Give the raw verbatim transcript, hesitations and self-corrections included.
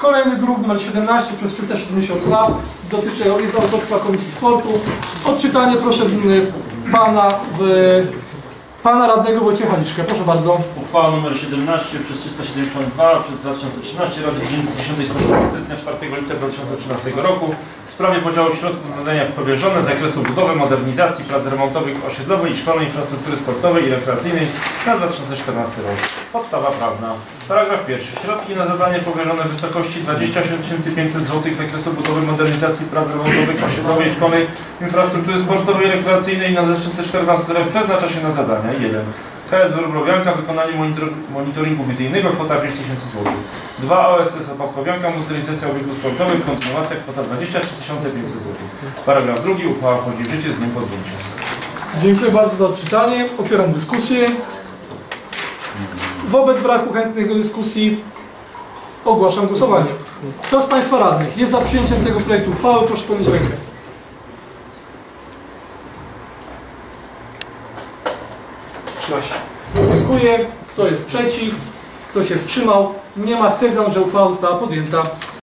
Kolejny druk numer siedemnaście przez trzysta siedemdziesiąt dwa dotyczy, jest autorstwa Komisji Sportu. Odczytanie proszę pana, w, pana radnego Wojciecha Liczkę. Proszę bardzo. Uchwała numer siedemnaście przez trzysta siedemdziesiąt dwa przez dwa tysiące trzynaście Rady dziesiątej Sejmowej z dnia czwartego lipca dwa tysiące trzynastego roku w sprawie podziału środków na zadania powierzone z zakresu budowy, modernizacji prac remontowych osiedlowej i szkolnej infrastruktury sportowej i rekreacyjnej na dwa tysiące czternasty rok. Podstawa prawna. Paragraf pierwszy. Środki na zadanie powierzone w wysokości dwadzieścia osiem tysięcy pięćset złotych z zakresu budowy, modernizacji prac remontowych osiedlowej i szkolnej infrastruktury sportowej i rekreacyjnej na dwa tysiące czternasty rok przeznacza się na zadania jeden. K S W Wróblowianka, wykonanie monitor monitoringu wizyjnego, kwota pięć tysięcy złotych. dwa O S S Opadkowianka, modernizacja obiektu sportowych, kontynuacja, kwota dwadzieścia trzy tysiące pięćset złotych. Paragraf drugi. Uchwała wchodzi w życie z dniem podjęcia. Dziękuję bardzo za odczytanie. Otwieram dyskusję. Wobec braku chętnych do dyskusji ogłaszam głosowanie. Kto z Państwa radnych jest za przyjęciem tego projektu uchwały, proszę podnieść rękę. trzynaście. Dziękuję. Kto jest przeciw? Kto się wstrzymał? Nie ma. Stwierdzam, że uchwała została podjęta.